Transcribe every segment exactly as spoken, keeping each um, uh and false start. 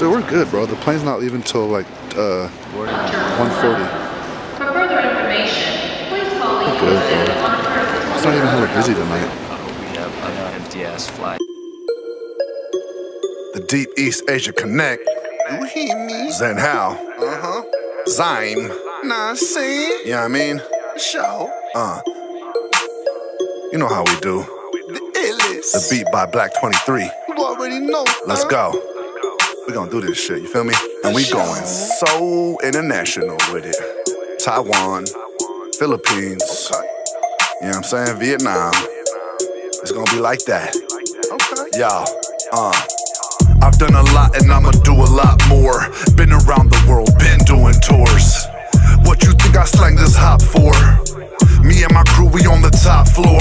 Dude, we're good, bro. The plane's not leaving till like uh, one forty. For further information, please call the Good, bro. It's not even hella busy tonight. We have an empty ass flight. The Deep East Asia Connect. You hear me? XienHow. Uh-huh. Zyme. Nah, see? You know what I mean? Show. Uh. You know how we do. The illest. The beat by Black twenty-three. You already know. Let's huh? go. We gonna do this shit, you feel me? And we going so international with it. Taiwan, Philippines, Okay. you know what I'm saying? Vietnam. It's gonna be like that. Okay. Y'all, uh. I've done a lot and I'ma do a lot more. Been around the world, been doing tours. What you think I slang this hop for? Me and my crew, we on the top floor.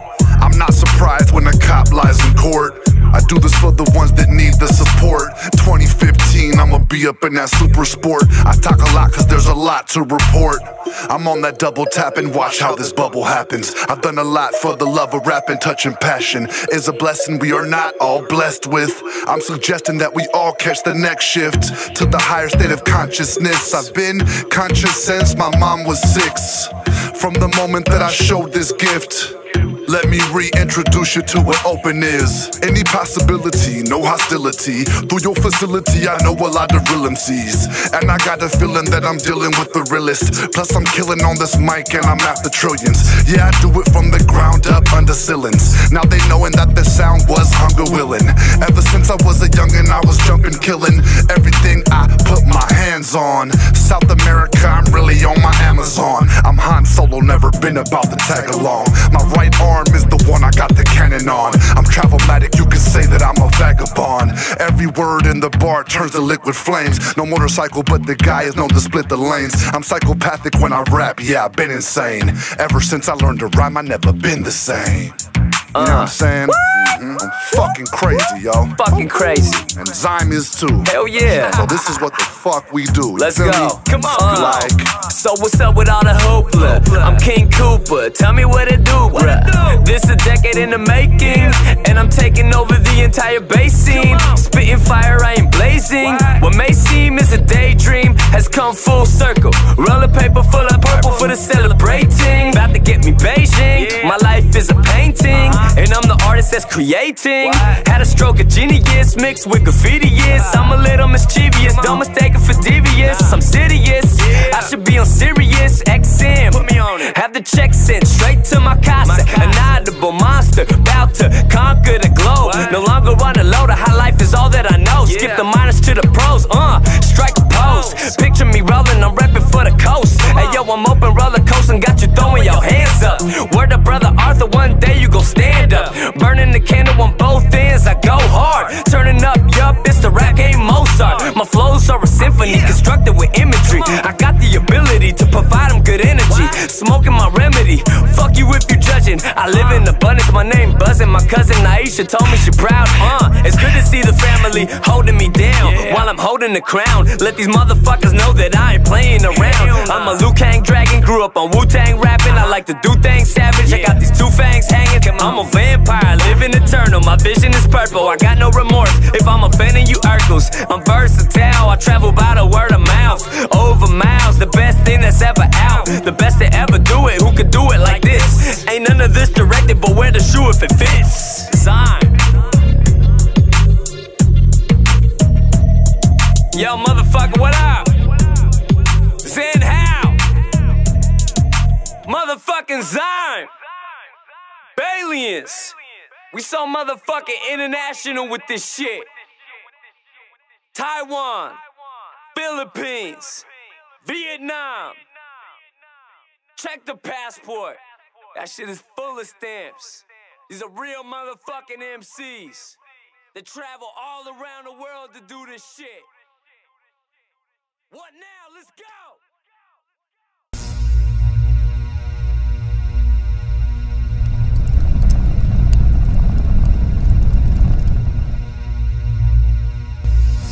I'm not surprised when a cop lies in court. I do this for the ones that need the support. twenty fifteen, I'ma be up in that super sport. I talk a lot cause there's a lot to report. I'm on that double tap and watch how this bubble happens. I've done a lot for the love of rap and touch and passion. Is a blessing we are not all blessed with. I'm suggesting that we all catch the next shift to the higher state of consciousness. I've been conscious since my mom was six. From the moment that I showed this gift, let me reintroduce you to what open is. Any possibility, no hostility. Through your facility, I know a lot of real M Cs. And I got a feeling that I'm dealing with the realest. Plus I'm killing on this mic and I'm after trillions. Yeah, I do it from the ground up under ceilings. Now they knowing that the sound was hunger willing. Ever since I was a youngin', I was jumping, killing everything I put my hands on. South America, I'm really on my Amazon. I'm Han Solo, never been about the tag along. My right arm is the one I got the cannon on. I'm Travelmatic, you can say that I'm a vagabond. Every word in the bar turns to liquid flames. No motorcycle, but the guy is known to split the lanes. I'm psychopathic when I rap, yeah, I've been insane. Ever since I learned to rhyme, I never been the same. You know what I'm saying? Mm-hmm. I'm fucking crazy, yo. Fucking crazy. And Zyme is too. Hell yeah. So this is what the fuck we do. You Let's feel go. me? Come on. Like, so what's up with all the hoopla? I'm King Cooper. Tell me what it do, bruh. This a decade in the making, and I'm taking over the entire bass scene. Spitting fire, I ain't blazing. What may seem is a daydream has come full circle. Roller paper full of purple for the celebrating. About to get me Beijing. My life is a painting, and I'm the artist that's creating. Had a stroke of genius mixed with graffiti. Yes, I'm a little mischievous. Don't mistake it for devious. I'm serious. I should be on Sirius X M. Put me on it. Have the check sent straight to my casa. An audible monster, about to conquer the globe. No longer on a load. A high life is all that I know. Skip the minors to the pros. Uh, strike a pose. Picture me rolling. I'm repping for the coast. Hey yo, I'm open roller coasting. Got you throwing your hands up. Word to brother Arthur. One day you gon' stand up. Burning the candle on both ends. I go hard. Turning up, yup. It's the rap game Mozart. My flows are a symphony constructed with imagery. I got the ability to provide them good energy. Smoking my remedy. Fuck you if you judging. I live in abundance. My name buzzing. My cousin Aisha told me she proud. Uh, it's good to see the family holding me down while I'm holding the crown. Let these motherfuckers know that I ain't playing around. I'm a Liu Kang dragon. Grew up on Wu-Tang rapping. I like to do things savage. I got these two fangs hanging. I'm a vampire, living eternal. My vision is purple. I got no remorse if I'm offending you Urkels. I'm versatile. I travel by the word of mouth. Over miles, the best thing that's ever out. The best to ever do it. Who could do it like this? Ain't none of this directed, but wear the shoe if it fits. Zyme. Yo, motherfucker, what up? XienHow. Motherfucking Zyme. Aliens. We so motherfucking international with this shit. Taiwan, Philippines, Vietnam. Check the passport. That shit is full of stamps. These are real motherfucking M Cs that travel all around the world to do this shit. What now? Let's go!